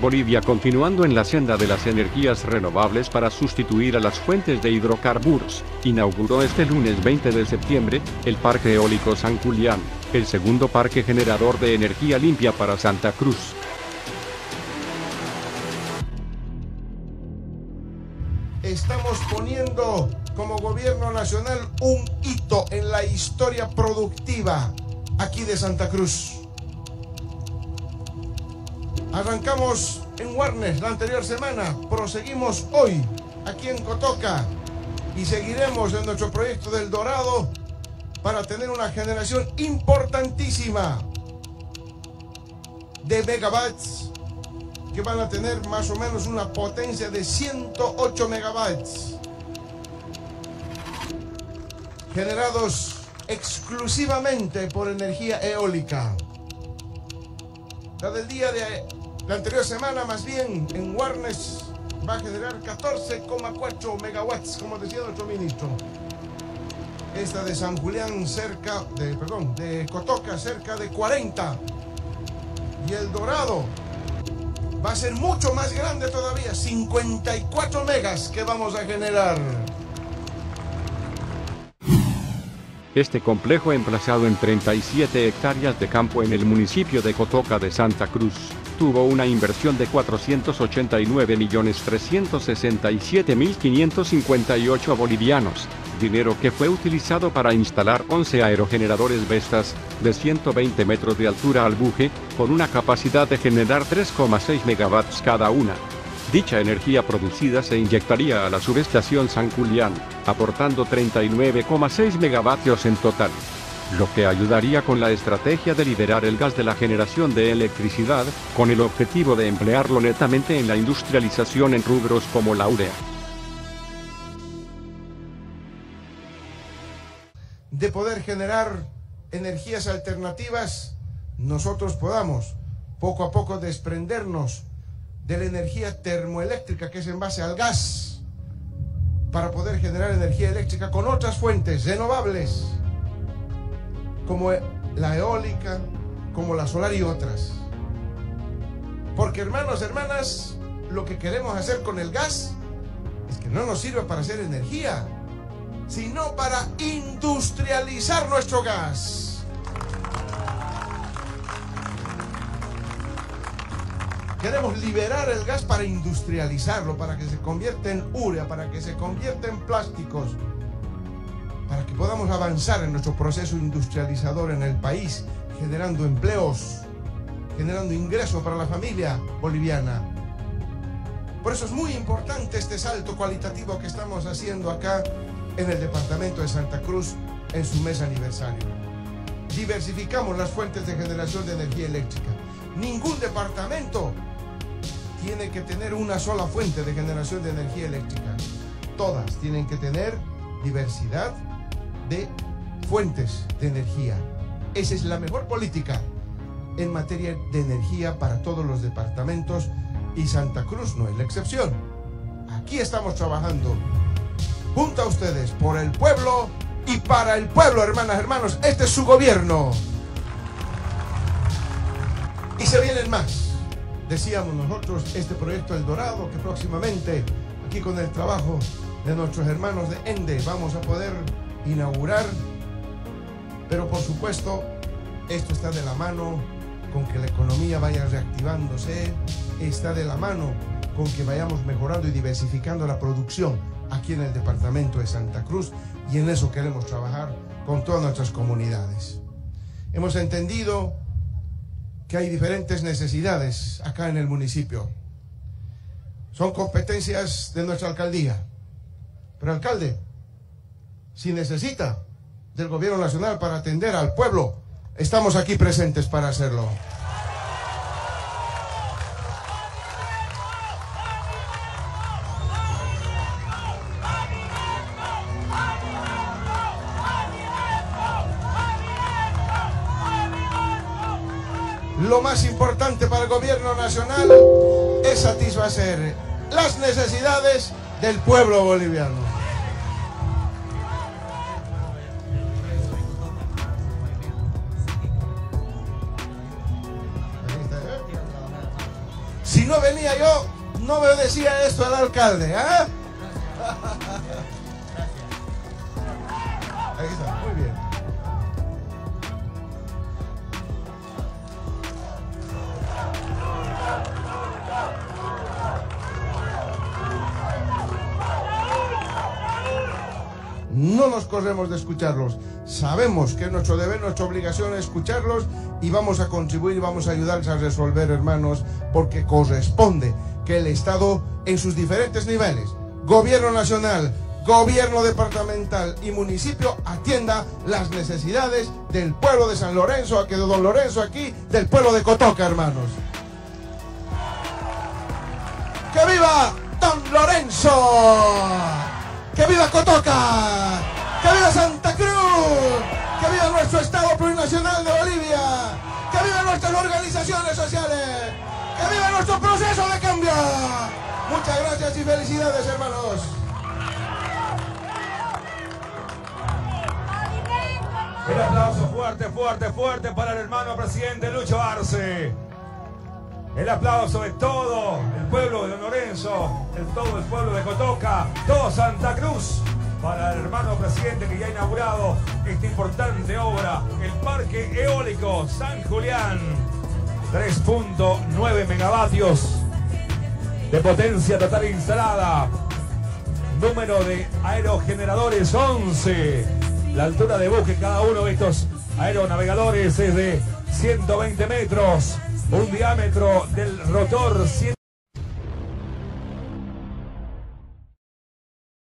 Bolivia, continuando en la senda de las energías renovables para sustituir a las fuentes de hidrocarburos, inauguró este lunes 20 de septiembre el Parque Eólico San Julián, el segundo parque generador de energía limpia para Santa Cruz. Estamos poniendo como gobierno nacional un hito en la historia productiva aquí de Santa Cruz. Arrancamos en Warnes la anterior semana, proseguimos hoy aquí en Cotoca y seguiremos en nuestro proyecto del Dorado para tener una generación importantísima de megawatts que van a tener más o menos una potencia de 108 megawatts generados exclusivamente por energía eólica. La del día de la anterior semana, más bien, en Warnes va a generar 14,4 megawatts, como decía nuestro ministro. Esta de San Julián de Cotoca cerca de 40. Y el Dorado va a ser mucho más grande todavía, 54 megas que vamos a generar. Este complejo, emplazado en 37 hectáreas de campo en el municipio de Cotoca de Santa Cruz, tuvo una inversión de 489.367.558 bolivianos, dinero que fue utilizado para instalar 11 aerogeneradores Vestas de 120 metros de altura al buje, con una capacidad de generar 3,6 megawatts cada una. Dicha energía producida se inyectaría a la subestación San Julián, aportando 39,6 megavatios en total, lo que ayudaría con la estrategia de liberar el gas de la generación de electricidad, con el objetivo de emplearlo netamente en la industrialización en rubros como la urea. De poder generar energías alternativas, nosotros podamos poco a poco desprendernos de la energía termoeléctrica, que es en base al gas, para poder generar energía eléctrica con otras fuentes renovables, como la eólica, como la solar y otras. Porque, hermanos, hermanas, lo que queremos hacer con el gas es que no nos sirva para hacer energía, sino para industrializar nuestro gas. Queremos liberar el gas para industrializarlo, para que se convierta en urea, para que se convierta en plásticos, para que podamos avanzar en nuestro proceso industrializador en el país, generando empleos, generando ingresos para la familia boliviana. Por eso es muy importante este salto cualitativo que estamos haciendo acá en el departamento de Santa Cruz en su mes aniversario. Diversificamos las fuentes de generación de energía eléctrica. Ningún departamento tiene que tener una sola fuente de generación de energía eléctrica. Todas tienen que tener diversidad de fuentes de energía. Esa es la mejor política en materia de energía para todos los departamentos, y Santa Cruz no es la excepción. Aquí estamos trabajando junto a ustedes, por el pueblo y para el pueblo, hermanas, hermanos. Este es su gobierno. Y se vienen más. Decíamos nosotros, este proyecto El Dorado, que próximamente, aquí con el trabajo de nuestros hermanos de ENDE, vamos a poder inaugurar. Pero por supuesto, esto está de la mano con que la economía vaya reactivándose, está de la mano con que vayamos mejorando y diversificando la producción aquí en el departamento de Santa Cruz, y en eso queremos trabajar con todas nuestras comunidades. Hemos entendido que hay diferentes necesidades acá en el municipio. Son competencias de nuestra alcaldía. Pero, alcalde, si necesita del gobierno nacional para atender al pueblo, estamos aquí presentes para hacerlo. Lo más importante para el gobierno nacional es satisfacer las necesidades del pueblo boliviano. Si no venía yo, no me decía esto el alcalde, ¿ah? Ahí está, muy bien. No nos corremos de escucharlos. Sabemos que es nuestro deber, nuestra obligación es escucharlos y vamos a contribuir y vamos a ayudarles a resolver, hermanos, porque corresponde que el Estado en sus diferentes niveles, gobierno nacional, gobierno departamental y municipio, atienda las necesidades del pueblo de San Lorenzo, de don Lorenzo aquí, del pueblo de Cotoca, hermanos. ¡Que viva don Lorenzo! ¡Que viva Cotoca! ¡Que viva Santa Cruz! ¡Que viva nuestro Estado plurinacional de Bolivia! ¡Que viva nuestras organizaciones sociales! ¡Que viva nuestro proceso de cambio! Muchas gracias y felicidades, hermanos. El aplauso fuerte, fuerte, fuerte para el hermano presidente Lucho Arce. El aplauso de todo el pueblo de Don Lorenzo, todo el pueblo de Cotoca, todo Santa Cruz, para el hermano presidente que ya ha inaugurado esta importante obra, el Parque Eólico San Julián. 3.9 megavatios de potencia total instalada. Número de aerogeneradores 11. La altura de buque cada uno de estos aeronavegadores es de 120 metros. Un diámetro del rotor